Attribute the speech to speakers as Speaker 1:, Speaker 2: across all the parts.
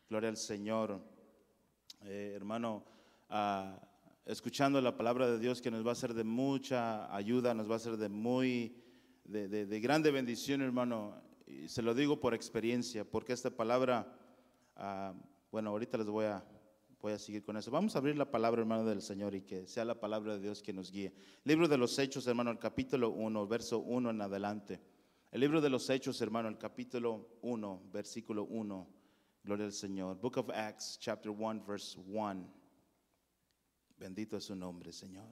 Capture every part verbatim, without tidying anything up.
Speaker 1: Gloria al Señor. Eh, hermano, uh, escuchando la palabra de Dios, que nos va a ser de mucha ayuda, nos va a ser de muy, de, de, de grande bendición, hermano. Y se lo digo por experiencia, porque esta palabra, uh, bueno, ahorita les voy a, voy a seguir con eso. Vamos a abrir la palabra, hermano, del Señor, y que sea la palabra de Dios que nos guíe. Libro de los Hechos, hermano, el capítulo uno, verso uno en adelante. El libro de los Hechos, hermano, el capítulo uno, versículo uno. Gloria al Señor. Book of Acts, chapter one, verse one. Bendito es su nombre, Señor.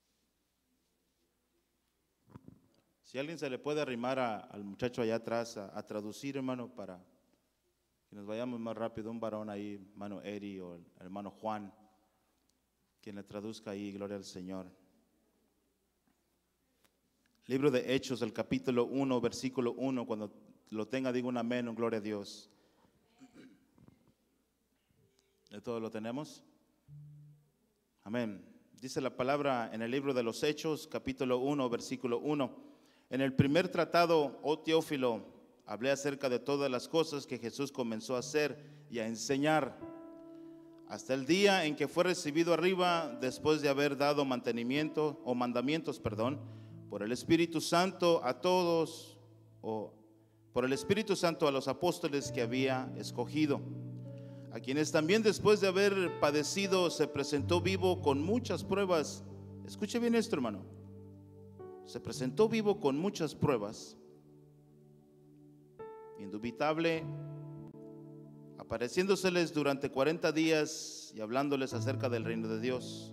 Speaker 1: Si alguien se le puede arrimar a, al muchacho allá atrás a, a traducir, hermano, para que nos vayamos más rápido. Un varón ahí, hermano Eri o el hermano Juan, quien le traduzca ahí. Gloria al Señor. Libro de Hechos, el capítulo uno, versículo uno. Cuando lo tenga, digo un amén, un gloria a Dios. ¿De todo lo tenemos? Amén. Dice la palabra en el libro de los Hechos, capítulo uno, versículo uno. En el primer tratado, oh Teófilo, hablé acerca de todas las cosas que Jesús comenzó a hacer y a enseñar, hasta el día en que fue recibido arriba, después de haber dado mantenimiento, o mandamientos, perdón, por el Espíritu Santo a todos, o por el Espíritu Santo a los apóstoles que había escogido, a quienes también después de haber padecido se presentó vivo con muchas pruebas. Escuche bien esto, hermano. Se presentó vivo con muchas pruebas, indubitable, apareciéndoseles durante cuarenta días y hablándoles acerca del reino de Dios.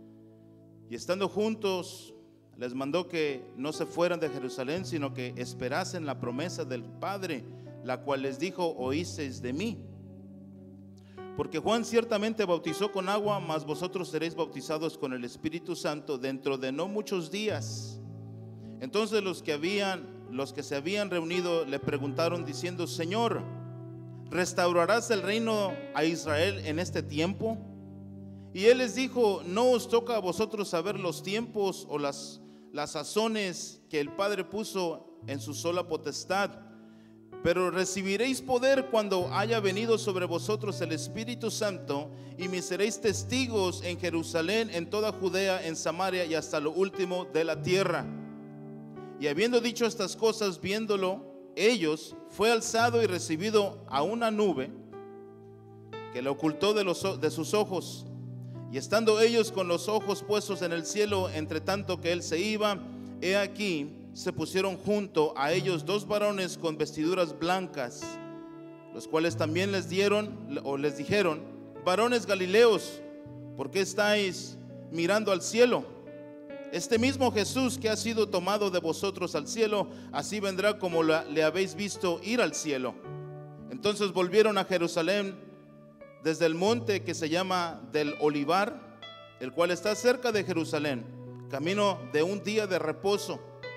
Speaker 1: Y estando juntos, les mandó que no se fueran de Jerusalén, sino que esperasen la promesa del Padre, la cual les dijo: oísteis de mí. Porque Juan ciertamente bautizó con agua, mas vosotros seréis bautizados con el Espíritu Santo dentro de no muchos días. Entonces los que habían, los que se habían reunido le preguntaron diciendo: Señor, ¿restaurarás el reino a Israel en este tiempo? Y él les dijo: no os toca a vosotros saber los tiempos o las, las sazones que el Padre puso en su sola potestad, pero recibiréis poder cuando haya venido sobre vosotros el Espíritu Santo, y me seréis testigos en Jerusalén, en toda Judea, en Samaria y hasta lo último de la tierra. Y habiendo dicho estas cosas, viéndolo ellos, fue alzado y recibido a una nube que le ocultó de, los, de sus ojos. Y estando ellos con los ojos puestos en el cielo, entre tanto que él se iba, he aquí se pusieron junto a ellos dos varones con vestiduras blancas, los cuales también les dieron o les dijeron: varones Galileos, ¿por qué estáis mirando al cielo? Este mismo Jesús que ha sido tomado de vosotros al cielo, así vendrá como la, le habéis visto ir al cielo. Entonces volvieron a Jerusalén desde el monte que se llama del Olivar, el cual está cerca de Jerusalén, camino de un día de reposo.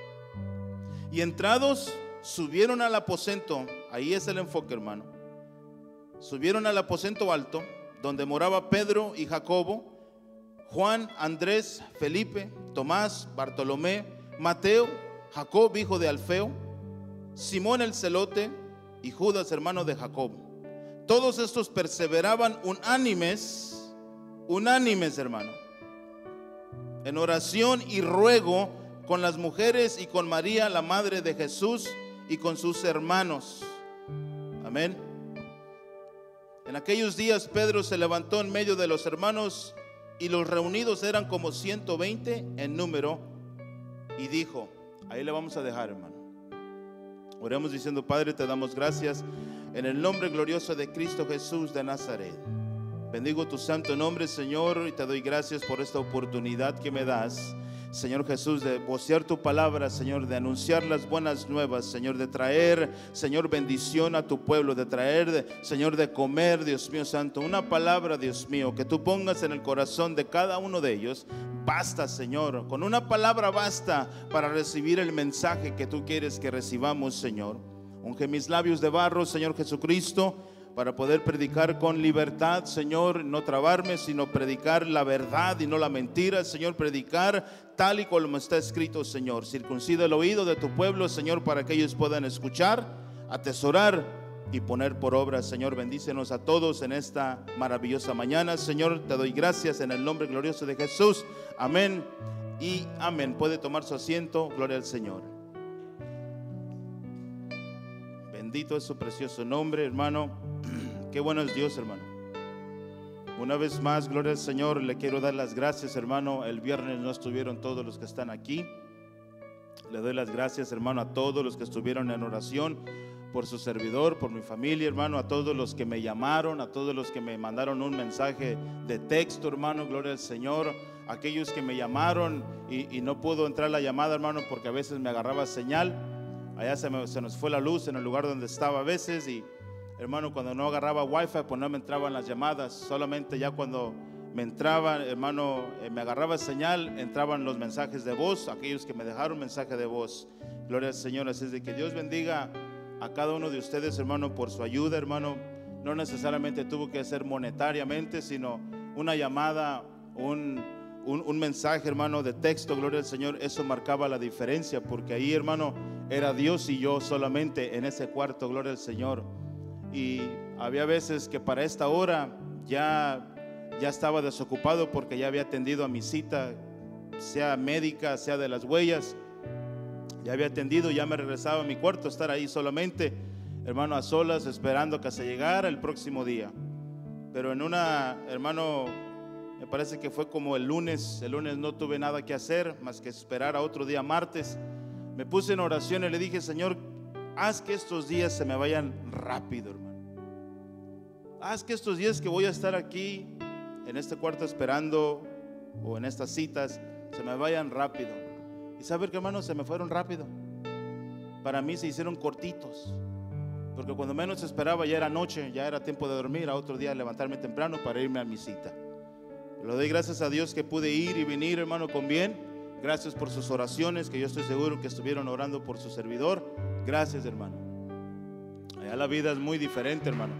Speaker 1: Y entrados, subieron al aposento. Ahí es el enfoque, hermano. Subieron al aposento alto, donde moraba Pedro y Jacobo, Juan, Andrés, Felipe, Tomás, Bartolomé, Mateo, Jacob, hijo de Alfeo, Simón el celote y Judas, hermano de Jacob. Todos estos perseveraban unánimes, unánimes, hermano, en oración y ruego con las mujeres y con María, la madre de Jesús, y con sus hermanos. Amén. En aquellos días Pedro se levantó en medio de los hermanos, y los reunidos eran como ciento veinte en número, y dijo, ahí le vamos a dejar, hermano. Oremos diciendo: Padre, te damos gracias en el nombre glorioso de Cristo Jesús de Nazaret. Bendigo tu santo nombre, Señor, y te doy gracias por esta oportunidad que me das, Señor Jesús, de vocear tu palabra, Señor, de anunciar las buenas nuevas, Señor, de traer, Señor, bendición a tu pueblo, de traer, Señor, de comer, Dios mío santo, una palabra, Dios mío, que tú pongas en el corazón de cada uno de ellos. Basta, Señor, con una palabra basta para recibir el mensaje que tú quieres que recibamos, Señor. Unge mis labios de barro, Señor Jesucristo, para poder predicar con libertad, Señor, no trabarme, sino predicar la verdad y no la mentira, Señor, predicar tal y como está escrito, Señor. Circuncida el oído de tu pueblo, Señor, para que ellos puedan escuchar, atesorar y poner por obra. Señor, bendícenos a todos en esta maravillosa mañana. Señor, te doy gracias en el nombre glorioso de Jesús. Amén y amén. Puede tomar su asiento. Gloria al Señor. Bendito es su precioso nombre, hermano. Qué bueno es Dios, hermano. Una vez más, gloria al Señor. Le quiero dar las gracias, hermano. El viernes no estuvieron todos los que están aquí. Le doy las gracias, hermano, a todos los que estuvieron en oración por su servidor, por mi familia, hermano, a todos los que me llamaron, a todos los que me mandaron un mensaje de texto, hermano, gloria al Señor. Aquellos que me llamaron y, y no pudo entrar la llamada, hermano, porque a veces me agarraba señal. Allá se, me, se nos fue la luz en el lugar donde estaba a veces y, hermano, cuando no agarraba wifi, pues no me entraban las llamadas. Solamente ya cuando me entraba, hermano, eh, me agarraba señal, entraban los mensajes de voz, aquellos que me dejaron mensaje de voz. Gloria al Señor. Así es de que Dios bendiga a cada uno de ustedes, hermano, por su ayuda, hermano. No necesariamente tuvo que ser monetariamente, sino una llamada, un, un, un mensaje, hermano, de texto, gloria al Señor. Eso marcaba la diferencia, porque ahí, hermano, era Dios y yo solamente en ese cuarto, gloria al Señor. Y había veces que para esta hora ya, ya estaba desocupado porque ya había atendido a mi cita, sea médica, sea de las huellas. Ya había atendido, ya me regresaba a mi cuarto, estar ahí solamente, hermano, a solas, esperando que se llegara el próximo día. Pero en una, hermano, me parece que fue como el lunes, el lunes no tuve nada que hacer más que esperar a otro día, martes. Me puse en oración y le dije: Señor, haz que estos días se me vayan rápido, hermano. Haz que estos días que voy a estar aquí en este cuarto esperando, o en estas citas, se me vayan rápido. Y saber que, hermano, se me fueron rápido. Para mí se hicieron cortitos, porque cuando menos esperaba ya era noche, ya era tiempo de dormir, a otro día levantarme temprano para irme a mi cita. Le doy gracias a Dios que pude ir y venir, hermano, con bien. Gracias por sus oraciones, que yo estoy seguro que estuvieron orando por su servidor. Gracias, hermano. Allá la vida es muy diferente, hermano.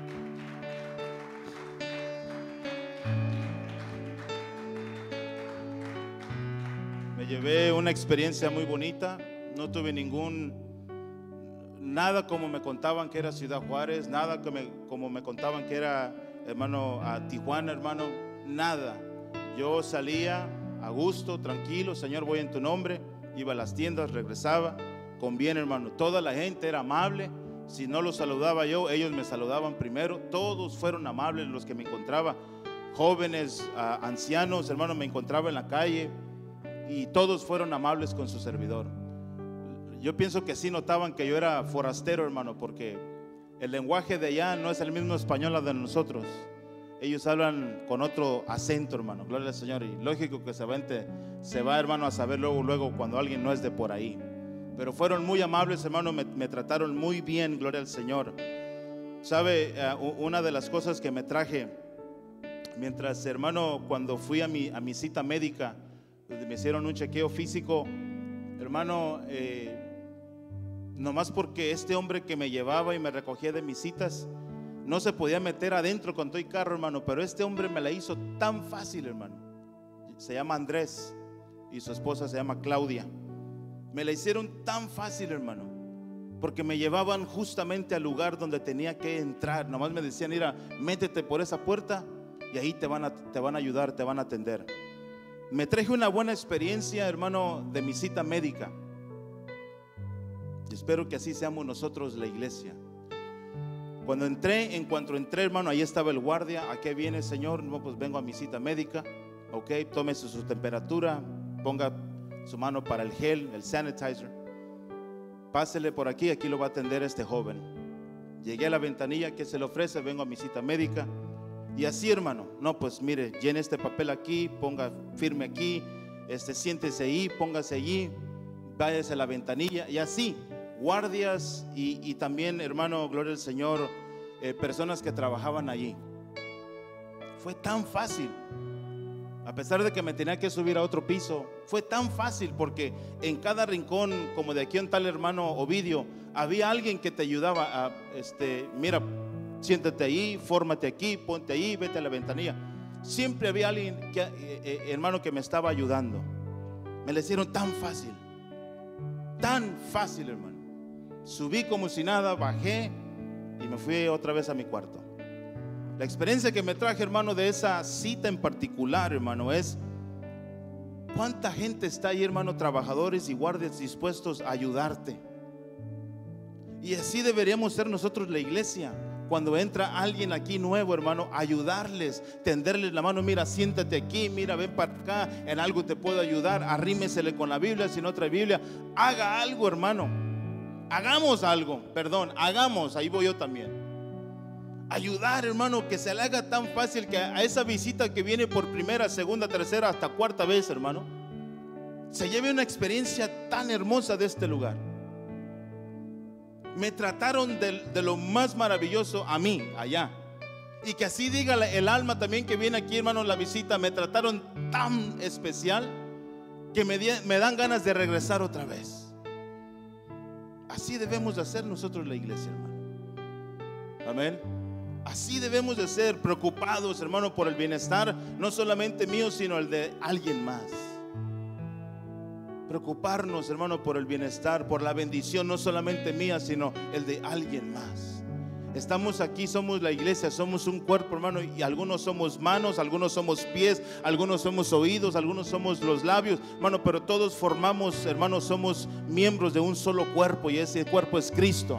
Speaker 1: Me llevé una experiencia muy bonita. No tuve ningún, nada como me contaban que era Ciudad Juárez, nada que me, como me contaban que era, hermano, a Tijuana, hermano, nada. Yo salía a gusto, tranquilo, Señor, voy en tu nombre. Iba a las tiendas, regresaba con bien, hermano. Toda la gente era amable. Si no los saludaba yo, ellos me saludaban primero. Todos fueron amables los que me encontraba. Jóvenes, uh, ancianos, hermano, me encontraba en la calle. Y todos fueron amables con su servidor. Yo pienso que sí notaban que yo era forastero, hermano, porque el lenguaje de allá no es el mismo español de nosotros. Ellos hablan con otro acento, hermano. Gloria al Señor. Y lógico que se va, se va, hermano, a saber luego, luego cuando alguien no es de por ahí. Pero fueron muy amables, hermano. Me, me trataron muy bien, gloria al Señor. Sabe, uh, una de las cosas que me traje mientras, hermano, cuando fui a mi, a mi cita médica, me hicieron un chequeo físico, hermano, eh, nomás porque este hombre que me llevaba y me recogía de mis citas no se podía meter adentro con todo el carro, hermano, pero este hombre me la hizo tan fácil, hermano. Se llama Andrés y su esposa se llama Claudia. Me la hicieron tan fácil, hermano, porque me llevaban justamente al lugar donde tenía que entrar. Nomás me decían: mira, métete por esa puerta y ahí te van a, te van a ayudar, te van a atender. Me traje una buena experiencia, hermano, de mi cita médica. Y espero que así seamos nosotros, la iglesia. Cuando entré, en cuanto entré, hermano, ahí estaba el guardia. ¿A qué viene, señor? No, pues vengo a mi cita médica. Ok, tómese su temperatura, ponga su mano para el gel, el sanitizer. Pásele por aquí, aquí lo va a atender este joven. Llegué a la ventanilla, ¿qué se le ofrece? Vengo a mi cita médica. Y así, hermano, no, pues mire, llene este papel aquí, ponga firme aquí, este, siéntese ahí, póngase allí, váyase a la ventanilla. Y así, guardias y, y también, hermano, gloria al Señor, eh, personas que trabajaban allí. Fue tan fácil. A pesar de que me tenía que subir a otro piso, fue tan fácil porque en cada rincón, como de aquí en tal, hermano Ovidio, había alguien que te ayudaba a, este, mira, siéntate ahí, fórmate aquí, ponte ahí, vete a la ventanilla. Siempre había alguien, que, eh, eh, hermano, que me estaba ayudando. Me la hicieron tan fácil, tan fácil, hermano. Subí como si nada, bajé, y me fui otra vez a mi cuarto. La experiencia que me traje, hermano, de esa cita en particular, hermano, es cuánta gente está ahí, hermano, trabajadores y guardias dispuestos a ayudarte. Y así deberíamos ser nosotros, la iglesia. Cuando entra alguien aquí nuevo, hermano, ayudarles, tenderles la mano. Mira, siéntate aquí, mira, ven para acá, en algo te puedo ayudar. Arrímesele con la Biblia, si no trae Biblia, haga algo, hermano. Hagamos algo, perdón, hagamos, ahí voy yo también. Ayudar, hermano, que se le haga tan fácil que a esa visita que viene por primera, segunda, tercera, hasta cuarta vez, hermano, se lleve una experiencia tan hermosa de este lugar. Me trataron de, de lo más maravilloso a mí, allá. Y que así diga el alma también que viene aquí, hermano, en la visita. Me trataron tan especial que me, di, me dan ganas de regresar otra vez. Así debemos de hacer nosotros, la iglesia, hermano. Amén. Así debemos de ser, preocupados, hermano, por el bienestar, no solamente mío, sino el de alguien más. Preocuparnos, hermano, por el bienestar, por la bendición, no solamente mía, sino el de alguien más. Estamos aquí, somos la iglesia, somos un cuerpo, hermano, y algunos somos manos, algunos somos pies, algunos somos oídos, algunos somos los labios, hermano, pero todos formamos, hermano, somos miembros de un solo cuerpo, y ese cuerpo es Cristo.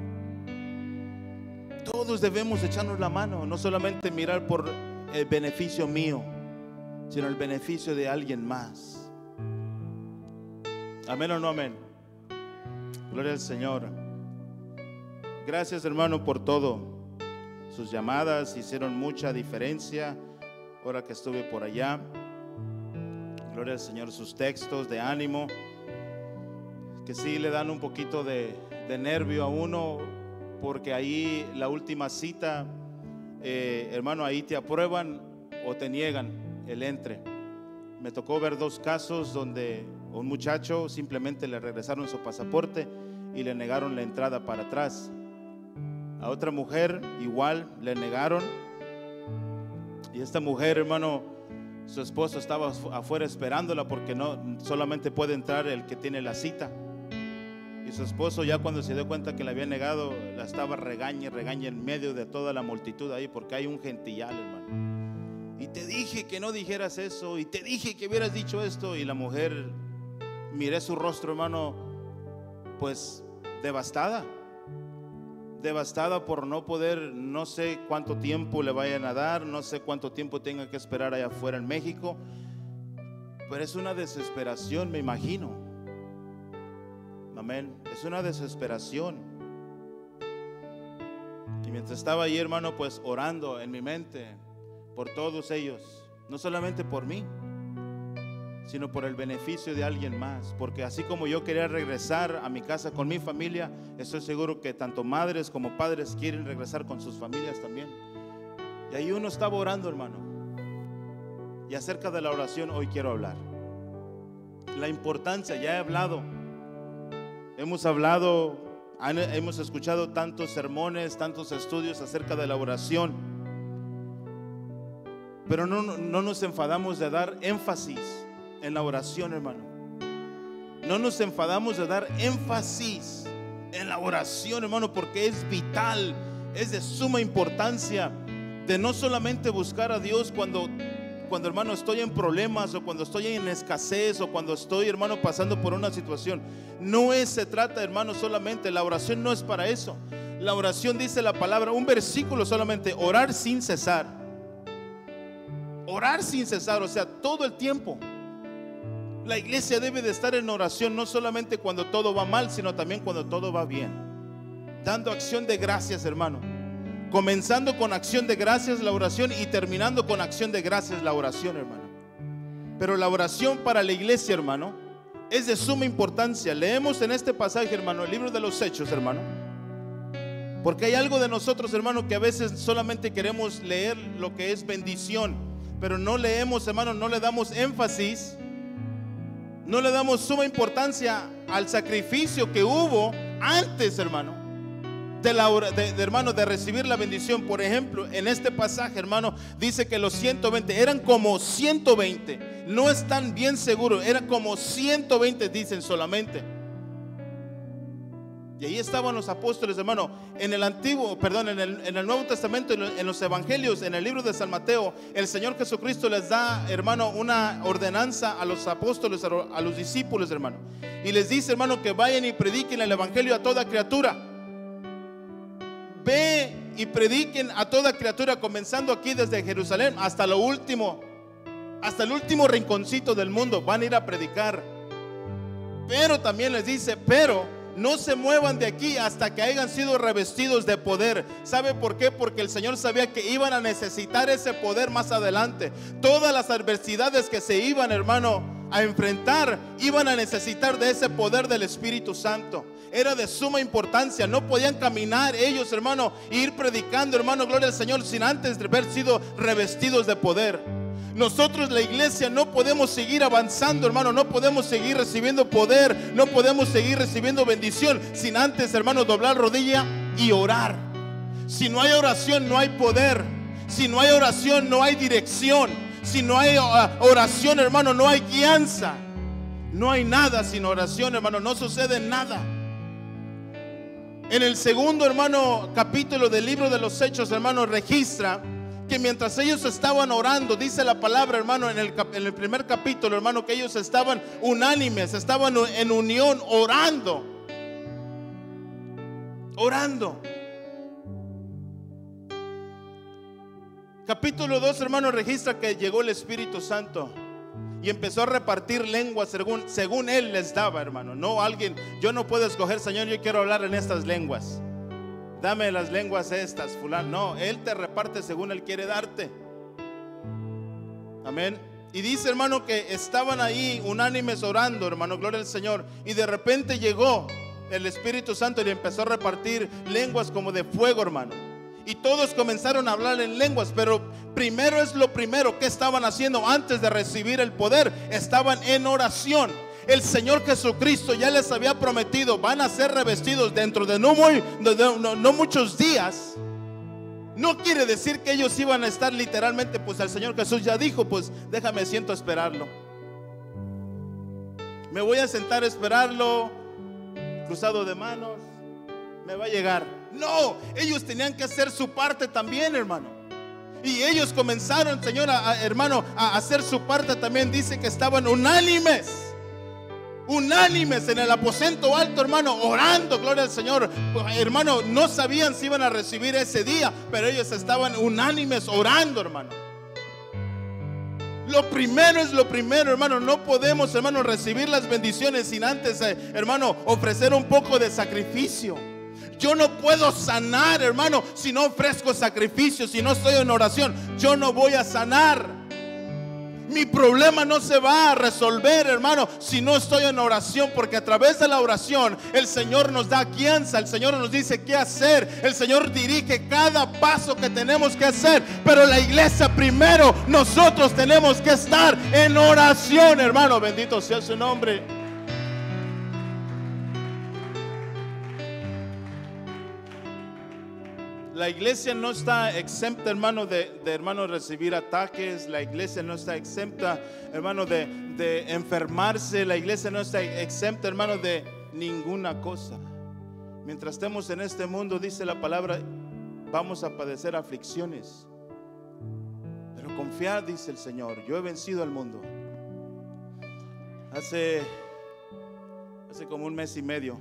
Speaker 1: Todos debemos echarnos la mano, no solamente mirar por el beneficio mío, sino el beneficio de alguien más. Amén o no amén. Gloria al Señor. Gracias, hermano, por todo. Sus llamadas hicieron mucha diferencia ahora que estuve por allá. Gloria al Señor. Sus textos de ánimo, que sí le dan un poquito de, de nervio a uno, porque ahí la última cita, eh, hermano, ahí te aprueban o te niegan el entre. Me tocó ver dos casos donde un muchacho simplemente le regresaron su pasaporte y le negaron la entrada para atrás. A otra mujer igual le negaron, y esta mujer, hermano, su esposo estaba afuera esperándola, porque no solamente puede entrar el que tiene la cita. Y su esposo, ya cuando se dio cuenta que le había negado, la estaba regaña y regaña en medio de toda la multitud ahí, porque hay un gentillal, hermano. Y te dije que no dijeras eso, y te dije que hubieras dicho esto. Y la mujer, miré su rostro, hermano, pues devastada, devastada por no poder, no sé cuánto tiempo le vayan a dar, no sé cuánto tiempo tenga que esperar allá afuera en México, pero es una desesperación, me imagino. Amén, es una desesperación. Y mientras estaba ahí, hermano, pues orando en mi mente por todos ellos, no solamente por mí, sino por el beneficio de alguien más, porque así como yo quería regresar a mi casa con mi familia, estoy seguro que tanto madres como padres quieren regresar con sus familias también. Y ahí uno estaba orando, hermano. Y acerca de la oración hoy quiero hablar. La importancia, ya he hablado, hemos hablado, hemos escuchado tantos sermones, tantos estudios acerca de la oración, pero no, no nos enfadamos de dar énfasis en la oración, hermano. No nos enfadamos de dar énfasis en la oración, hermano, porque es vital, es de suma importancia, de no solamente buscar a Dios cuando, cuando, hermano, estoy en problemas, o cuando estoy en escasez, o cuando estoy, hermano, pasando por una situación. No es, se trata, hermano, solamente, la oración no es para eso. La oración, dice la palabra, un versículo solamente: orar sin cesar. Orar sin cesar, o sea, todo el tiempo. La iglesia debe de estar en oración, no solamente cuando todo va mal, sino también cuando todo va bien, dando acción de gracias, hermano. Comenzando con acción de gracias la oración, y terminando con acción de gracias la oración, hermano. Pero la oración para la iglesia, hermano, es de suma importancia. Leemos en este pasaje, hermano, el libro de los Hechos, hermano, porque hay algo de nosotros, hermano, que a veces solamente queremos leer lo que es bendición, pero no leemos, hermano, no le damos énfasis, no le damos suma importancia al sacrificio que hubo antes, hermano, de, la, de, de, hermano, de recibir la bendición. Por ejemplo, en este pasaje, hermano, dice que los ciento veinte eran como ciento veinte, no están bien seguros, eran como ciento veinte, dicen solamente. Y ahí estaban los apóstoles, hermano. En el antiguo, perdón, en el, en el Nuevo Testamento, en los evangelios, en el libro de San Mateo, el Señor Jesucristo les da, hermano, una ordenanza a los apóstoles, a los discípulos, hermano. Y les dice, hermano, que vayan y prediquen el evangelio a toda criatura. Ve y prediquen a toda criatura, comenzando aquí desde Jerusalén hasta lo último, hasta el último rinconcito del mundo. Van a ir a predicar. Pero también les dice, pero no se muevan de aquí hasta que hayan sido revestidos de poder. ¿Sabe por qué? Porque el Señor sabía que iban a necesitar ese poder más adelante. Todas las adversidades que se iban, hermano, a enfrentar, iban a necesitar de ese poder del Espíritu Santo. Era de suma importancia. No podían caminar ellos, hermano, e ir predicando, hermano, gloria al Señor, sin antes de haber sido revestidos de poder. Nosotros, la iglesia, no podemos seguir avanzando, hermano. No podemos seguir recibiendo poder, no podemos seguir recibiendo bendición sin antes, hermano, doblar rodilla y orar. Si no hay oración, no hay poder. Si no hay oración, no hay dirección. Si no hay oración, hermano, no hay guianza. No hay nada sin oración, hermano. No sucede nada. En el segundo, hermano, capítulo del libro de los Hechos, hermano, registra que mientras ellos estaban orando, dice la palabra, hermano, en el, en el primer capítulo, hermano, que ellos estaban unánimes, estaban en unión, orando, orando. Capítulo dos, hermano, registra que llegó el Espíritu Santo y empezó a repartir lenguas según, según Él les daba, hermano. No alguien, yo no puedo escoger, Señor, yo quiero hablar en estas lenguas. Dame las lenguas estas, fulano. No, Él te reparte según Él quiere darte. Amén. Y dice, hermano, que estaban ahí unánimes orando, hermano, gloria al Señor. Y de repente llegó el Espíritu Santo y empezó a repartir lenguas como de fuego, hermano. Y todos comenzaron a hablar en lenguas. Pero primero es lo primero que estaban haciendo antes de recibir el poder. Estaban en oración. El Señor Jesucristo ya les había prometido, van a ser revestidos dentro de no, muy, de, de, no, no muchos días. No quiere decir que ellos iban a estar literalmente, pues el Señor Jesús ya dijo, pues déjame siento a esperarlo. Me voy a sentar a esperarlo, cruzado de manos, me va a llegar. No, ellos tenían que hacer su parte también, hermano. Y ellos comenzaron, Señor, a, a, hermano, a hacer su parte también. Dice que estaban unánimes. Unánimes en el aposento alto, hermano, orando, gloria al Señor. Hermano, no sabían si iban a recibir ese día, pero ellos estaban unánimes orando, hermano. Lo primero es lo primero, hermano. No podemos, hermano, recibir las bendiciones sin antes, eh, hermano, ofrecer un poco de sacrificio. Yo no puedo sanar, hermano, si no ofrezco sacrificio, si no estoy en oración. Yo no voy a sanar. Mi problema no se va a resolver, hermano, si no estoy en oración, porque a través de la oración el Señor nos da guianza, el Señor nos dice qué hacer, el Señor dirige cada paso que tenemos que hacer. Pero la iglesia primero, nosotros tenemos que estar en oración, hermano, bendito sea su nombre. La iglesia no está exenta, hermano, de, de hermano, recibir ataques. La iglesia no está exenta, hermano, de, de enfermarse. La iglesia no está exenta, hermano, de ninguna cosa. Mientras estemos en este mundo, dice la palabra, vamos a padecer aflicciones. Pero confiad, dice el Señor, yo he vencido al mundo. Hace, hace como un mes y medio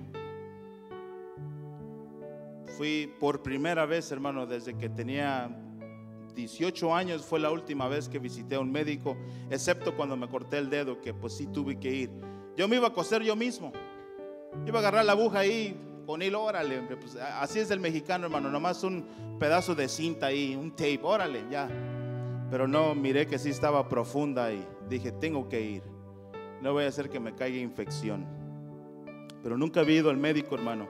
Speaker 1: fui por primera vez, hermano, desde que tenía dieciocho años. Fue la última vez que visité a un médico, excepto cuando me corté el dedo, que pues sí tuve que ir. Yo me iba a coser yo mismo. Iba a agarrar la aguja ahí con hilo, órale, pues así es el mexicano, hermano, nomás un pedazo de cinta ahí, un tape, órale, ya. Pero no, miré que sí estaba profunda y dije, tengo que ir. No voy a hacer que me caiga infección. Pero nunca había ido al médico, hermano.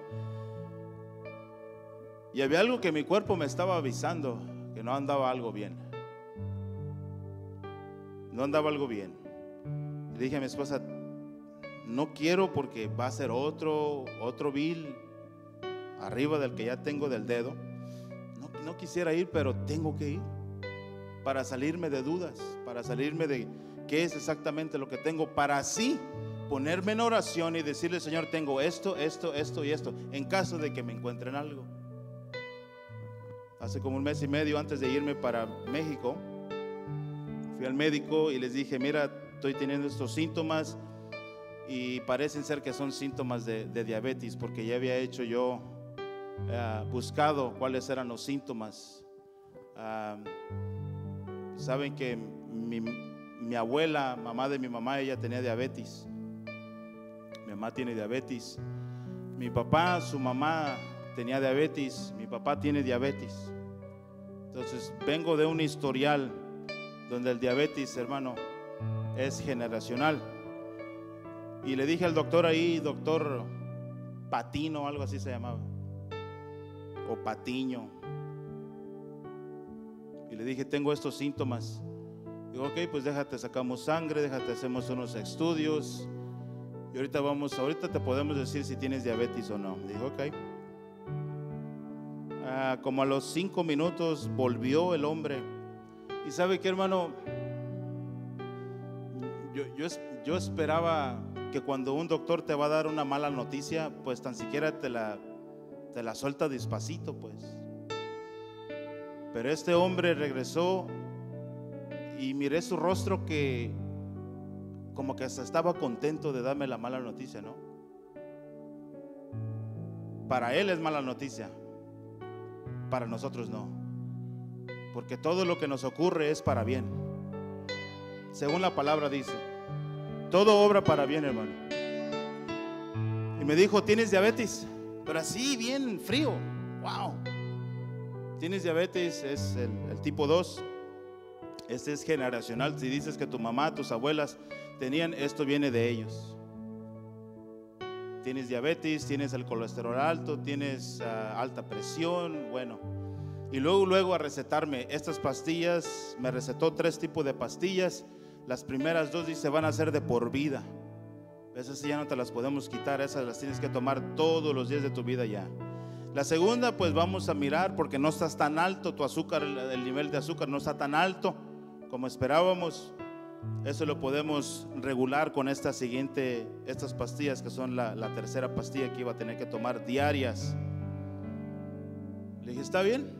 Speaker 1: Y había algo que mi cuerpo me estaba avisando, que no andaba algo bien. No andaba algo bien. Y dije a mi esposa, no quiero, porque va a ser otro, otro bill arriba del que ya tengo del dedo. No, no quisiera ir, pero tengo que ir para salirme de dudas, para salirme de qué es exactamente lo que tengo, para así ponerme en oración y decirle: Señor, tengo esto, esto, esto y esto, en caso de que me encuentren algo. Hace como un mes y medio antes de irme para México, fui al médico y les dije: mira, estoy teniendo estos síntomas y parecen ser que son síntomas de, de diabetes, porque ya había hecho yo, eh, buscado cuáles eran los síntomas. Uh, saben que mi, mi abuela, mamá de mi mamá, ella tenía diabetes. Mi mamá tiene diabetes. Mi papá, su mamá tenía diabetes. Mi papá tiene diabetes. Entonces vengo de un historial donde el diabetes, hermano, es generacional. Y le dije al doctor ahí, doctor Patino, algo así se llamaba, o Patiño, y le dije: tengo estos síntomas. Digo: ok, pues déjate, sacamos sangre, déjate, hacemos unos estudios y ahorita vamos, ahorita te podemos decir si tienes diabetes o no. Dijo: ok. Ah, como a los cinco minutos volvió el hombre. Y sabe qué, hermano, yo, yo, yo esperaba que cuando un doctor te va a dar una mala noticia, pues tan siquiera te la, te la suelta despacito, pues. Pero este hombre regresó y miré su rostro, que como que hasta estaba contento de darme la mala noticia, ¿no? Para él es mala noticia, para nosotros no, porque todo lo que nos ocurre es para bien. Según la palabra dice, todo obra para bien, hermano. Y me dijo: ¿tienes diabetes? Pero así bien frío. Wow. Tienes diabetes, es el, el tipo dos. Este es generacional. Si dices que tu mamá, tus abuelas tenían, esto viene de ellos. Tienes diabetes, tienes el colesterol alto, tienes uh, alta presión. Bueno, y luego luego a recetarme estas pastillas. Me recetó tres tipos de pastillas. Las primeras dos dice: van a ser de por vida. Esas sí ya no te las podemos quitar, esas las tienes que tomar todos los días de tu vida ya. La segunda, pues vamos a mirar, porque no estás tan alto, tu azúcar, el nivel de azúcar no está tan alto como esperábamos. Eso lo podemos regular con esta siguiente, estas pastillas, que son la, la tercera pastilla que iba a tener que tomar diarias. Le dije: está bien.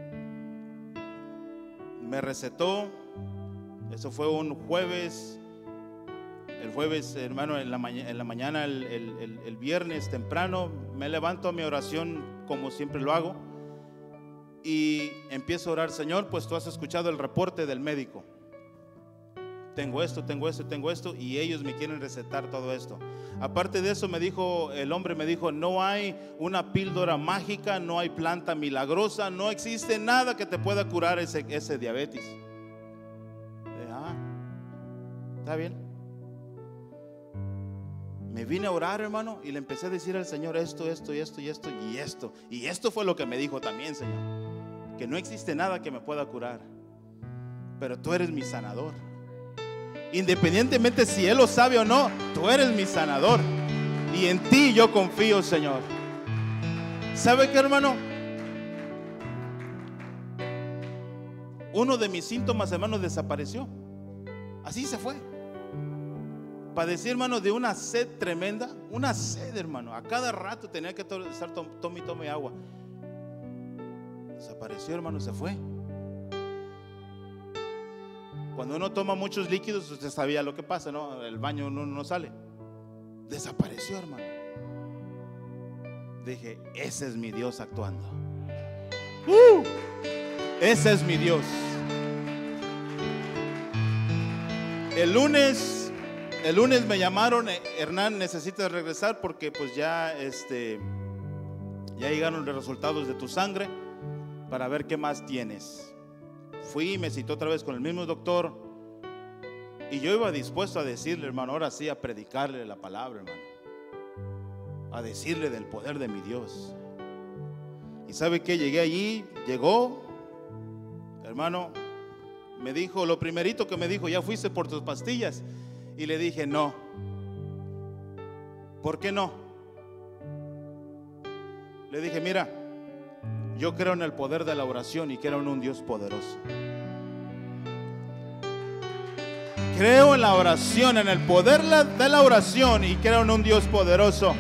Speaker 1: Me recetó. Eso fue un jueves. El jueves, hermano, en la, maña, en la mañana, el, el, el, el viernes temprano, me levanto a mi oración como siempre lo hago y empiezo a orar: Señor, pues tú has escuchado el reporte del médico. Tengo esto, tengo esto, tengo esto, y ellos me quieren recetar todo esto. Aparte de eso, me dijo, el hombre me dijo: no hay una píldora mágica, no hay planta milagrosa, no existe nada que te pueda curar ese, ese diabetes. Ah, está bien. Me vine a orar, hermano, y le empecé a decir al Señor esto, esto, y esto, y esto, y esto. Y esto fue lo que me dijo también, Señor: que no existe nada que me pueda curar, pero tú eres mi sanador. Independientemente si Él lo sabe o no, tú eres mi sanador, y en ti yo confío, Señor. ¿Sabe qué, hermano? Uno de mis síntomas, hermano, desapareció. Así se fue. Padecí, hermano, de una sed tremenda. Una sed, hermano. A cada rato tenía que estar tome y tome agua. Desapareció, hermano, se fue. Cuando uno toma muchos líquidos, usted sabía lo que pasa, ¿no? El baño no, no sale. Desapareció, hermano. Dije: ese es mi Dios actuando. uh, Ese es mi Dios. El lunes El lunes me llamaron: Hernán, necesitas regresar porque pues ya este ya llegaron los resultados de tu sangre para ver qué más tienes. Fui y me citó otra vez con el mismo doctor, y yo iba dispuesto a decirle, hermano, ahora sí, a predicarle la palabra, hermano, a decirle del poder de mi Dios. Y sabe que llegué allí, llegó, hermano, me dijo, lo primerito que me dijo: ¿ya fuiste por tus pastillas? Y le dije: no. ¿Por qué no? Le dije: mira, yo creo en el poder de la oración y creo en un Dios poderoso. Creo en la oración, en el poder de la oración, y creo en un Dios poderoso.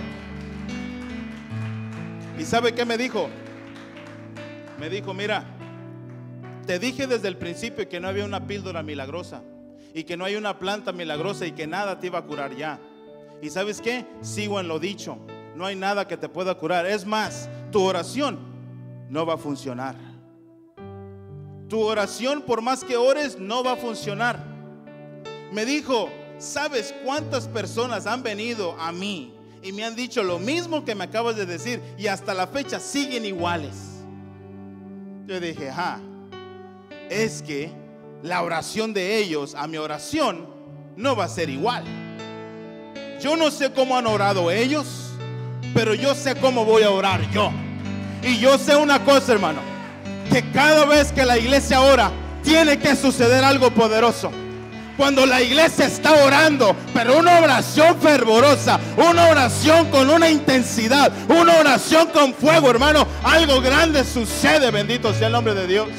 Speaker 1: ¿Y sabe qué me dijo? Me dijo, mira, te dije desde el principio que no había una píldora milagrosa y que no hay una planta milagrosa y que nada te iba a curar ya. ¿Y sabes qué? Sigo en lo dicho. No hay nada que te pueda curar. Es más, tu oración no va a funcionar. Tu oración, por más que ores, no va a funcionar. Me dijo, ¿sabes cuántas personas han venido a mí y me han dicho lo mismo que me acabas de decir y hasta la fecha siguen iguales? Yo dije, ajá, es que la oración de ellos a mi oración no va a ser igual. Yo no sé cómo han orado ellos, pero yo sé cómo voy a orar yo. Y yo sé una cosa, hermano, que cada vez que la iglesia ora, tiene que suceder algo poderoso. Cuando la iglesia está orando, pero una oración fervorosa, una oración con una intensidad, una oración con fuego, hermano, algo grande sucede. Bendito sea el nombre de Dios.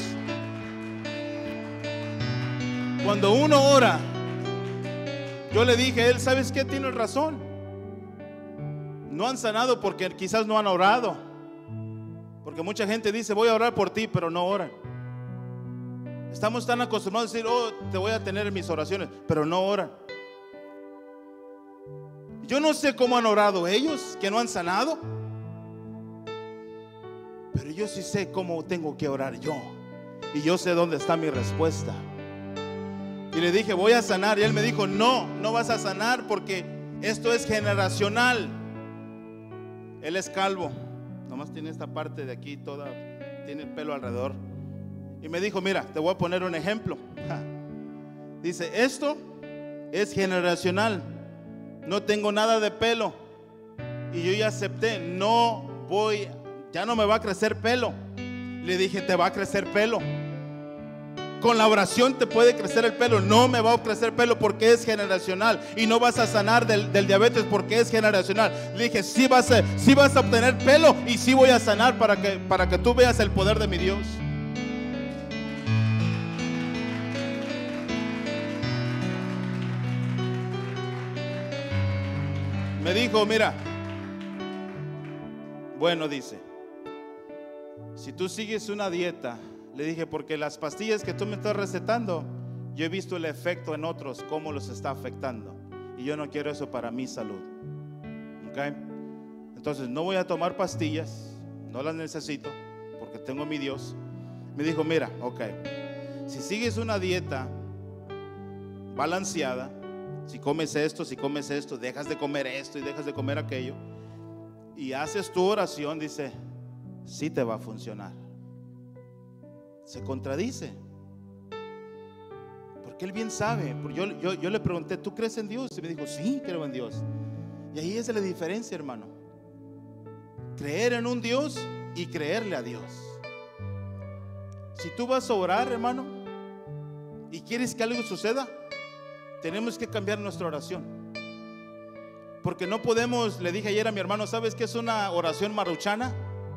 Speaker 1: Cuando uno ora, yo le dije a él, ¿sabes qué? Tienes razón. No han sanado porque quizás no han orado. Porque mucha gente dice, voy a orar por ti, pero no oran. Estamos tan acostumbrados a decir, oh, te voy a tener en mis oraciones, pero no oran. Yo no sé cómo han orado ellos, que no han sanado, pero yo sí sé cómo tengo que orar yo. Y yo sé dónde está mi respuesta. Y le dije, voy a sanar. Y él me dijo, no, no vas a sanar porque esto es generacional. Él es calvo, nomás tiene esta parte de aquí toda, tiene el pelo alrededor. Y me dijo, mira, te voy a poner un ejemplo. Dice, esto es generacional. No tengo nada de pelo. Y yo ya acepté, no voy, ya no me va a crecer pelo. Le dije, te va a crecer pelo. Con la oración te puede crecer el pelo. No me va a crecer pelo porque es generacional. Y no vas a sanar del, del diabetes porque es generacional. Le dije, sí vas a, sí vas a obtener pelo y sí voy a sanar para que, para que tú veas el poder de mi Dios. Me dijo, mira, bueno, dice, si tú sigues una dieta, le dije, porque las pastillas que tú me estás recetando, yo he visto el efecto en otros, cómo los está afectando, y yo no quiero eso para mi salud. ¿Ok? Entonces no voy a tomar pastillas, no las necesito, porque tengo mi Dios. Me dijo, mira, ok, si sigues una dieta balanceada, si comes esto, si comes esto, dejas de comer esto y dejas de comer aquello, y haces tu oración, dice, sí te va a funcionar. Se contradice, porque él bien sabe. Yo, yo, yo le pregunté, ¿tú crees en Dios? Y me dijo, sí, creo en Dios. Y ahí es la diferencia, hermano. Creer en un Dios y creerle a Dios. Si tú vas a orar, hermano, y quieres que algo suceda, tenemos que cambiar nuestra oración. Porque no podemos, le dije ayer a mi hermano, ¿sabes qué es una oración maruchana?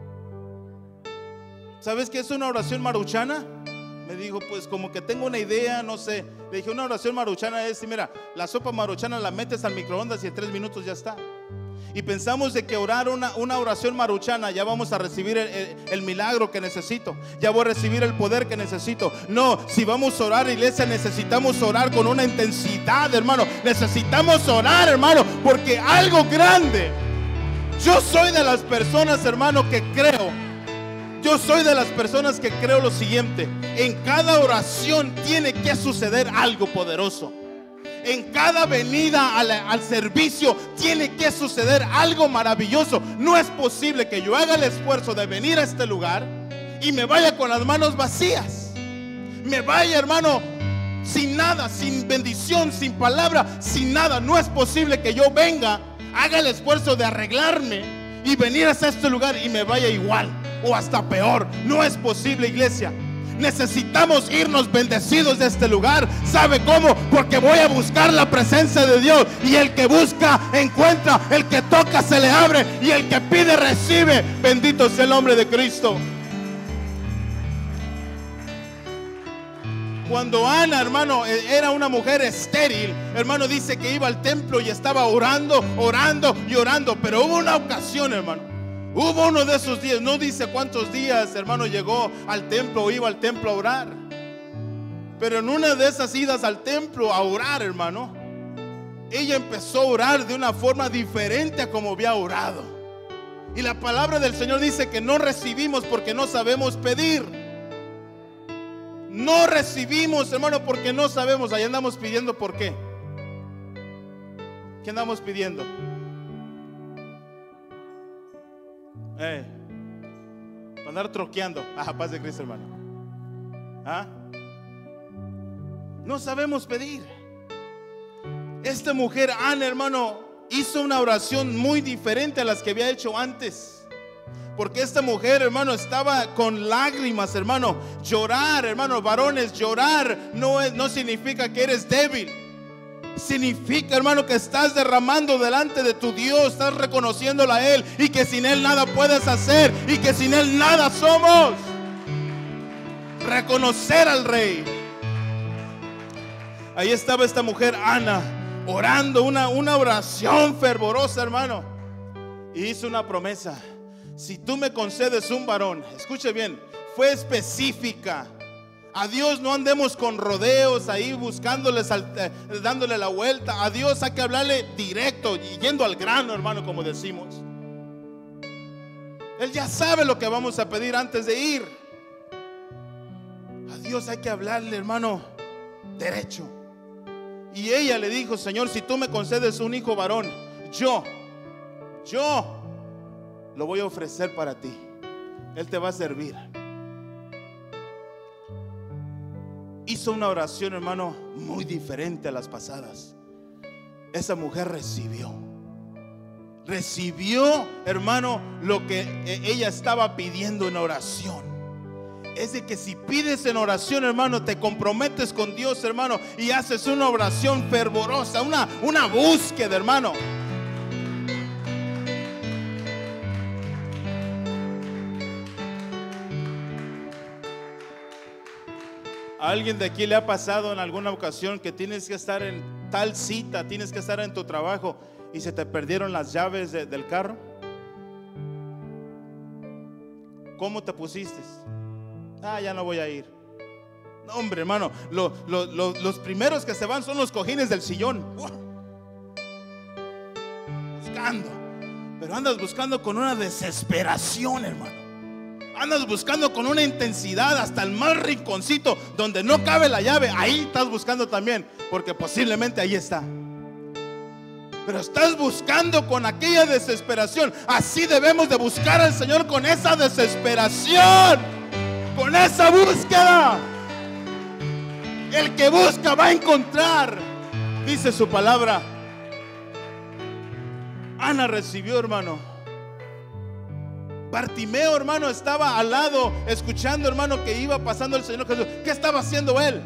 Speaker 1: ¿Sabes qué es una oración maruchana? Me dijo, pues como que tengo una idea, no sé. Le dije, una oración maruchana es, mira, la sopa maruchana la metes al microondas y en tres minutos ya está. Y pensamos de que orar una, una oración maruchana, ya vamos a recibir el, el, el milagro que necesito, ya voy a recibir el poder que necesito. No, si vamos a orar, iglesia, necesitamos orar con una intensidad, hermano. Necesitamos orar, hermano, porque algo grande. Yo soy de las personas, hermano, que creo Yo soy de las personas que creo lo siguiente: en cada oración tiene que suceder algo poderoso. En cada venida al, al servicio tiene que suceder algo maravilloso. No es posible que yo haga el esfuerzo de venir a este lugar y me vaya con las manos vacías. Me vaya, hermano, sin nada, sin bendición, sin palabra, sin nada. No es posible que yo venga, haga el esfuerzo de arreglarme y venir hasta este lugar y me vaya igual o hasta peor. No es posible, iglesia. Necesitamos irnos bendecidos de este lugar. ¿Sabe cómo? Porque voy a buscar la presencia de Dios. Y el que busca, encuentra. El que toca, se le abre. Y el que pide, recibe. Bendito sea el nombre de Cristo. Cuando Ana, hermano, era una mujer estéril, hermano, dice que iba al templo y estaba orando, orando y orando. Pero hubo una ocasión, hermano, hubo uno de esos días, no dice cuántos días, hermano, llegó al templo o iba al templo a orar. Pero en una de esas idas al templo a orar, hermano, ella empezó a orar de una forma diferente a como había orado. Y la palabra del Señor dice que no recibimos porque no sabemos pedir. No recibimos, hermano, porque no sabemos. Ahí andamos pidiendo, ¿por qué? ¿Qué andamos pidiendo? Eh, para andar troqueando. Ah, paz de Cristo, hermano. ¿Ah? No sabemos pedir. Esta mujer, Ana, hermano, hizo una oración muy diferente a las que había hecho antes. Porque esta mujer, hermano, estaba con lágrimas, hermano. Llorar, hermano, varones, llorar no, es, no significa que eres débil. Significa, hermano, que estás derramando delante de tu Dios, estás reconociéndolo a Él, y que sin Él nada puedes hacer, y que sin Él nada somos. Reconocer al Rey. Ahí estaba esta mujer, Ana, orando una, una oración fervorosa, hermano. Y hizo una promesa: si tú me concedes un varón, escuche bien, fue específica. A Dios no andemos con rodeos ahí buscándole, eh, dándole la vuelta. A Dios hay que hablarle directo y yendo al grano, hermano, como decimos. Él ya sabe lo que vamos a pedir antes de ir. A Dios hay que hablarle, hermano, derecho. Y ella le dijo: Señor, si tú me concedes un hijo varón, yo, yo lo voy a ofrecer para ti. Él te va a servir. Hizo una oración, hermano, muy diferente a las pasadas. Esa mujer recibió. Recibió, hermano, lo que ella estaba pidiendo en oración. Es de que si pides en oración, hermano, te comprometes con Dios, hermano, y haces una oración fervorosa, una, una búsqueda, hermano. ¿A alguien de aquí le ha pasado en alguna ocasión que tienes que estar en tal cita, tienes que estar en tu trabajo y se te perdieron las llaves de, del carro? ¿Cómo te pusiste? Ah, ya no voy a ir. No, hombre, hermano, lo, lo, lo, los primeros que se van son los cojines del sillón. Buscando. Pero andas buscando con una desesperación, hermano. Andas buscando con una intensidad hasta el más rinconcito donde no cabe la llave. Ahí estás buscando también, porque posiblemente ahí está. Pero estás buscando con aquella desesperación. Así debemos de buscar al Señor, con esa desesperación, con esa búsqueda. El que busca va a encontrar, dice su palabra. Ana recibió, hermano. Bartimeo, hermano, estaba al lado, escuchando, hermano, que iba pasando el Señor Jesús. ¿Qué estaba haciendo él?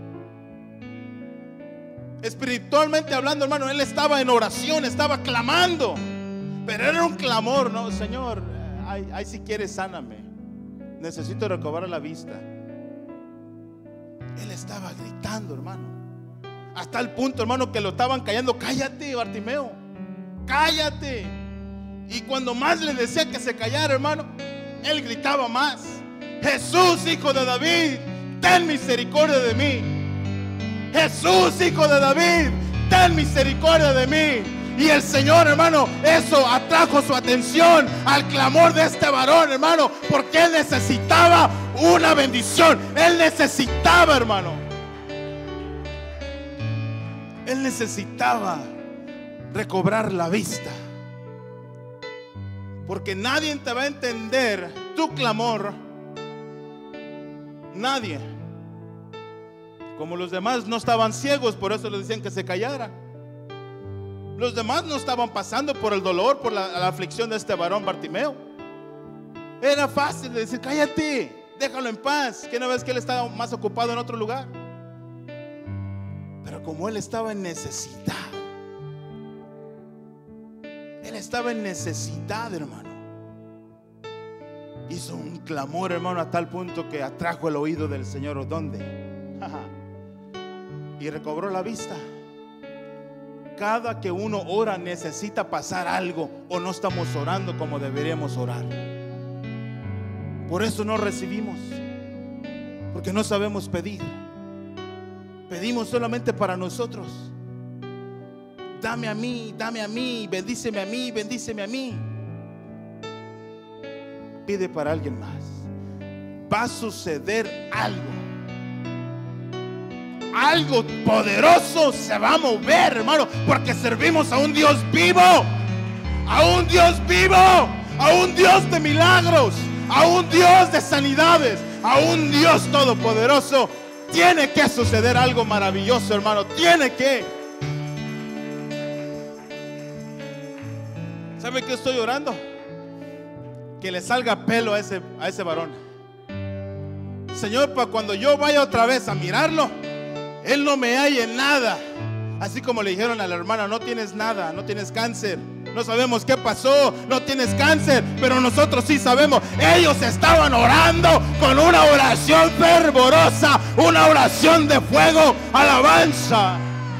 Speaker 1: Espiritualmente hablando, hermano, él estaba en oración, estaba clamando. Pero era un clamor, no, Señor, ay, ay, si quieres, sáname. Necesito recobrar la vista. Él estaba gritando, hermano, hasta el punto, hermano, que lo estaban callando. Cállate, Bartimeo, cállate. Y cuando más le decía que se callara, hermano, él gritaba más: Jesús, hijo de David, ten misericordia de mí. Jesús, hijo de David, ten misericordia de mí. Y el Señor, hermano, eso atrajo su atención al clamor de este varón, hermano, porque él necesitaba una bendición. Él necesitaba, hermano, él necesitaba recobrar la vista. Porque nadie te va a entender tu clamor. Nadie. Como los demás no estaban ciegos, por eso le decían que se callara. Los demás no estaban pasando por el dolor, por la, la aflicción de este varón Bartimeo. Era fácil de decir: cállate, déjalo en paz. Que no ves que él estaba más ocupado en otro lugar. Pero como él estaba en necesidad, él estaba en necesidad, hermano, hizo un clamor, hermano, a tal punto que atrajo el oído del Señor. ¿Dónde? y recobró la vista. Cada que uno ora necesita pasar algo, o no estamos orando como deberíamos orar. Por eso no recibimos, porque no sabemos pedir. Pedimos solamente para nosotros. Dame a mí, dame a mí, bendíceme a mí, bendíceme a mí. Pide para alguien más. Va a suceder algo. Algo poderoso se va a mover, hermano, porque servimos a un Dios vivo. A un Dios vivo. A un Dios de milagros. A un Dios de sanidades. A un Dios todopoderoso. Tiene que suceder algo maravilloso, hermano. Tiene que. ¿Sabe qué estoy orando? Que le salga pelo a ese, a ese varón. Señor, para cuando yo vaya otra vez a mirarlo, él no me halle nada. Así como le dijeron a la hermana: no tienes nada, no tienes cáncer. No sabemos qué pasó, no tienes cáncer, pero nosotros sí sabemos. Ellos estaban orando con una oración fervorosa, una oración de fuego, alabanza.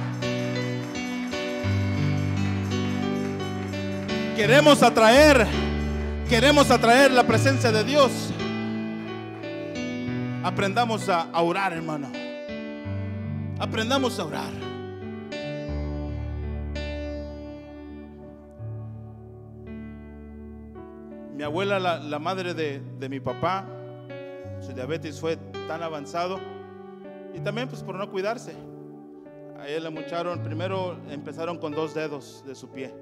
Speaker 1: Queremos atraer, queremos atraer la presencia de Dios. Aprendamos a, a orar, hermano. Aprendamos a orar. Mi abuela, la, la madre de, de mi papá, su diabetes fue tan avanzado, y también pues por no cuidarse. A ella le mocharon, primero empezaron con dos dedos de su pie,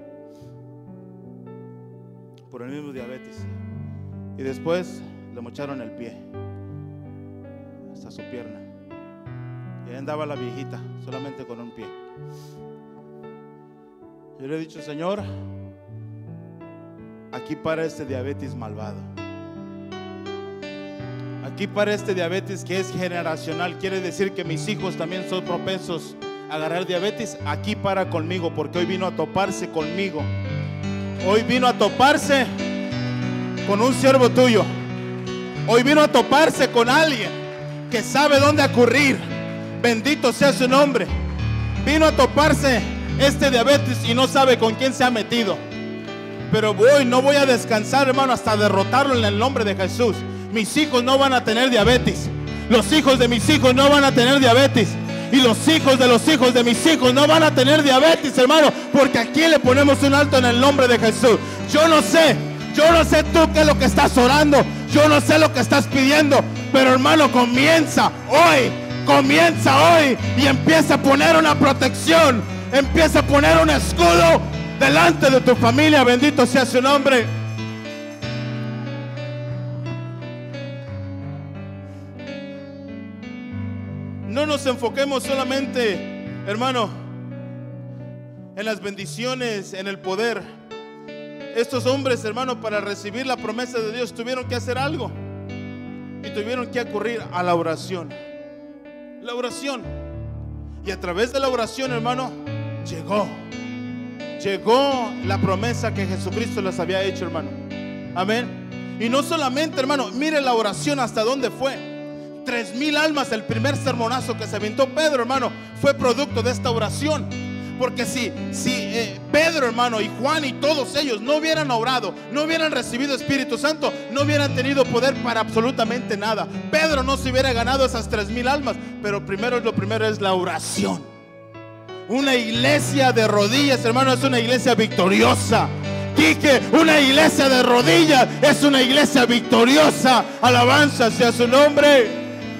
Speaker 1: por el mismo diabetes, y después le mocharon el pie hasta su pierna, y ahí andaba la viejita solamente con un pie. Yo le he dicho: Señor, aquí para este diabetes malvado, aquí para este diabetes que es generacional, quiere decir que mis hijos también son propensos a agarrar diabetes. Aquí para conmigo, porque hoy vino a toparse conmigo. Hoy vino a toparse con un siervo tuyo. Hoy vino a toparse con alguien que sabe dónde acudir. Bendito sea su nombre. Vino a toparse este diabetes y no sabe con quién se ha metido. Pero voy, no voy a descansar, hermano, hasta derrotarlo en el nombre de Jesús. Mis hijos no van a tener diabetes. Los hijos de mis hijos no van a tener diabetes. Y los hijos de los hijos de mis hijos no van a tener diabetes, hermano, porque aquí le ponemos un alto en el nombre de Jesús. Yo no sé, yo no sé tú qué es lo que estás orando, yo no sé lo que estás pidiendo, pero hermano, comienza hoy, comienza hoy y empieza a poner una protección, empieza a poner un escudo delante de tu familia. Bendito sea su nombre. No nos enfoquemos solamente, hermano, en las bendiciones, en el poder. Estos hombres, hermano, para recibir la promesa de Dios tuvieron que hacer algo, y tuvieron que acudir a la oración. La oración. Y a través de la oración, hermano, llegó Llegó la promesa que Jesucristo les había hecho, hermano. Amén. Y no solamente, hermano, mire la oración hasta dónde fue. Tres mil almas, el primer sermonazo que se aventó Pedro, hermano, fue producto de esta oración. Porque si, si eh, Pedro, hermano, y Juan y todos ellos no hubieran orado, no hubieran recibido Espíritu Santo, no hubieran tenido poder para absolutamente nada. Pedro no se hubiera ganado esas tres mil almas. Pero primero, lo primero es la oración. Una iglesia de rodillas, hermano, es una iglesia victoriosa. Dije, una iglesia de rodillas es una iglesia victoriosa. Alabanza sea su nombre.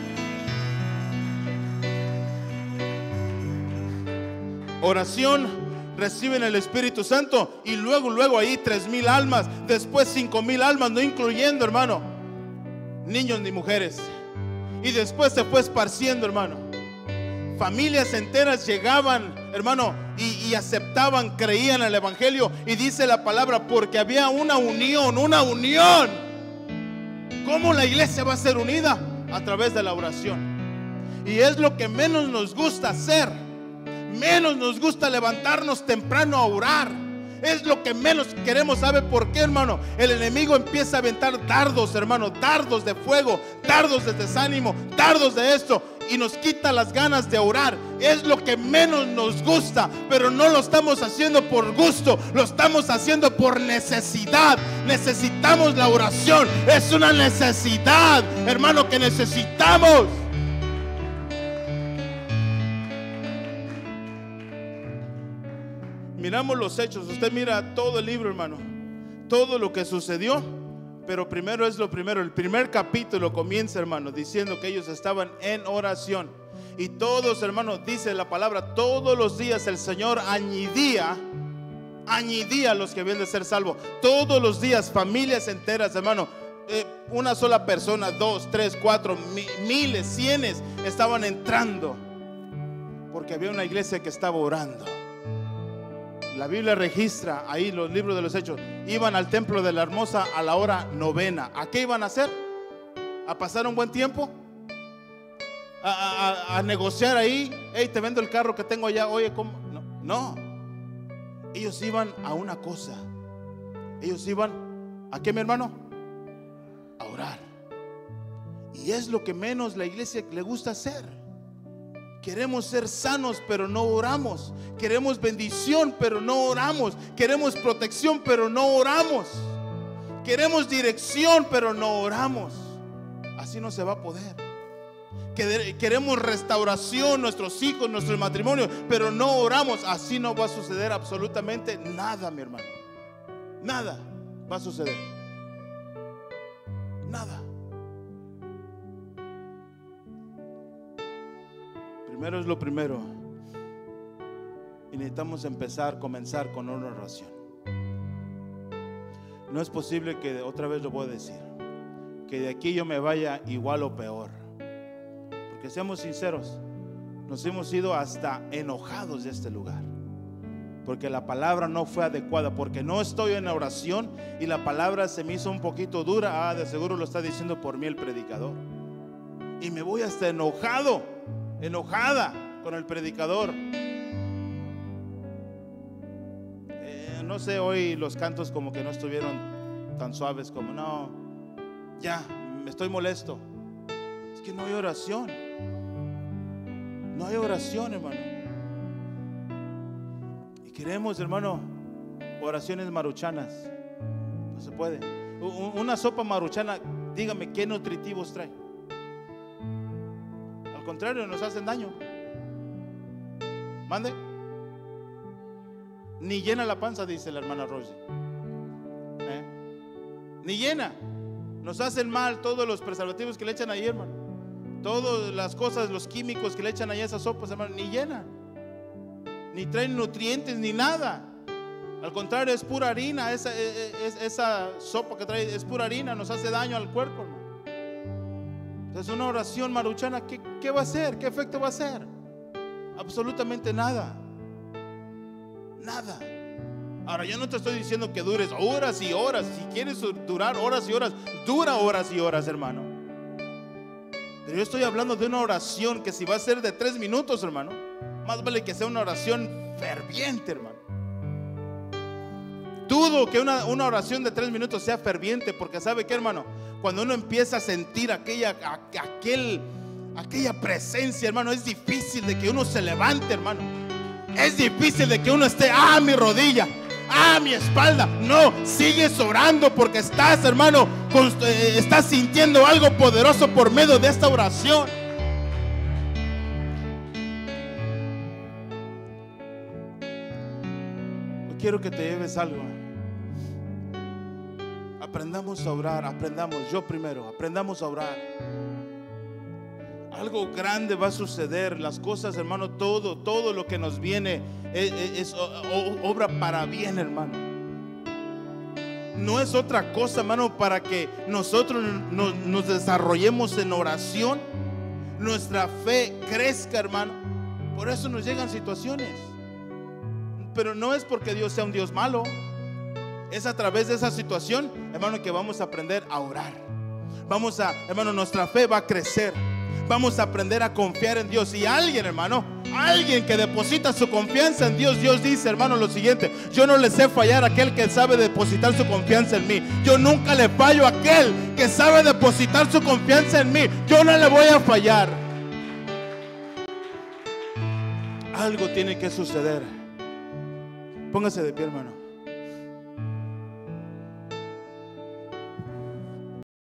Speaker 1: Oración, reciben el Espíritu Santo, y luego, luego ahí tres mil almas, después cinco mil almas, no incluyendo, hermano, niños ni mujeres. Y después se fue esparciendo, hermano. Familias enteras llegaban, hermano, y, y aceptaban, creían el Evangelio. Y dice la palabra, porque había una unión, una unión. ¿Cómo la iglesia va a ser unida? A través de la oración. Y es lo que menos nos gusta hacer. Menos nos gusta levantarnos temprano a orar. Es lo que menos queremos. ¿Sabe por qué, hermano? El enemigo empieza a aventar dardos, hermano, dardos de fuego, dardos de desánimo, dardos de esto. y nos quita las ganas de orar. Es lo que menos nos gusta, pero no lo estamos haciendo por gusto, lo estamos haciendo por necesidad. Necesitamos la oración, es una necesidad, hermano, que necesitamos. Miramos los hechos, usted mira todo el libro, hermano, todo lo que sucedió, pero primero es lo primero. El primer capítulo comienza, hermano, diciendo que ellos estaban en oración. Y todos, hermano, dice la palabra, todos los días el Señor añadía, añadía a los que habían de ser salvos. Todos los días, familias enteras, hermano, eh, una sola persona, dos, tres, cuatro, mi, miles, cienes estaban entrando, porque había una iglesia que estaba orando. La Biblia registra ahí los libros de los hechos. Iban al templo de la Hermosa a la hora novena. ¿A qué iban a hacer? ¿A pasar un buen tiempo? ¿A, a, a negociar ahí? Hey, te vendo el carro que tengo allá. Oye, ¿cómo? No, no. Ellos iban a una cosa. Ellos iban ¿a qué, mi hermano? A orar. Y es lo que menos la iglesia le gusta hacer. Queremos ser sanos, pero no oramos. Queremos bendición, pero no oramos. Queremos protección, pero no oramos. Queremos dirección, pero no oramos. Así no se va a poder. Queremos restauración, nuestros hijos, nuestro matrimonio, pero no oramos. Así no va a suceder absolutamente nada, mi hermano. Nada va a suceder. Nada. Primero es lo primero. Y necesitamos empezar, comenzar con una oración. No es posible que, otra vez lo voy a decir, que de aquí yo me vaya igual o peor. Porque seamos sinceros, nos hemos ido hasta enojados de este lugar. Porque la palabra no fue adecuada, porque no estoy en oración y la palabra se me hizo un poquito dura. Ah, de seguro lo está diciendo por mí el predicador. Y me voy hasta enojado, enojada con el predicador. Eh, no sé, hoy los cantos como que no estuvieron tan suaves, como no, ya, me estoy molesto. Es que no hay oración. No hay oración, hermano. Y queremos, hermano, oraciones maruchanas. No se puede. Una sopa maruchana, dígame qué nutritivos trae. Al contrario, nos hacen daño. Mande. Ni llena la panza, dice la hermana Rosy. ¿Eh? Ni llena. Nos hacen mal todos los preservativos que le echan ahí, hermano. Todas las cosas, los químicos que le echan ahí a esas sopas, hermano, ni llenan, ni traen nutrientes, ni nada. Al contrario, es pura harina. Esa, es, esa sopa que trae es pura harina, nos hace daño al cuerpo, hermano. Entonces, una oración maruchana, ¿qué, qué va a hacer? ¿Qué efecto va a hacer? Absolutamente nada. Nada. Ahora, yo no te estoy diciendo que dures horas y horas. Si quieres durar horas y horas, dura horas y horas, hermano. Pero yo estoy hablando de una oración que si va a ser de tres minutos, hermano, más vale que sea una oración ferviente, hermano. Dudo que una, una oración de tres minutos sea ferviente, porque ¿sabe qué, hermano? Cuando uno empieza a sentir aquella, a, aquel, aquella presencia, hermano, es difícil de que uno se levante, hermano. Es difícil de que uno esté, ah, mi rodilla, ah, mi espalda. No, sigues orando porque estás, hermano, estás sintiendo algo poderoso por medio de esta oración. Yo quiero que te lleves algo. Aprendamos a orar, aprendamos, yo primero, aprendamos a orar. Algo grande va a suceder. Las cosas, hermano, todo, todo lo que nos viene es, es, es obra para bien, hermano. No es otra cosa, hermano, para que nosotros nos, nos desarrollemos en oración, nuestra fe crezca, hermano. Por eso nos llegan situaciones. Pero no es porque Dios sea un Dios malo. Es a través de esa situación, hermano, que vamos a aprender a orar. Vamos a, hermano, nuestra fe va a crecer. Vamos a aprender a confiar en Dios. Y alguien, hermano, alguien que deposita su confianza en Dios, Dios dice, hermano, lo siguiente: yo no le sé fallar a aquel que sabe depositar su confianza en mí. Yo nunca le fallo a aquel que sabe depositar su confianza en mí. Yo no le voy a fallar. Algo tiene que suceder. Póngase de pie, hermano.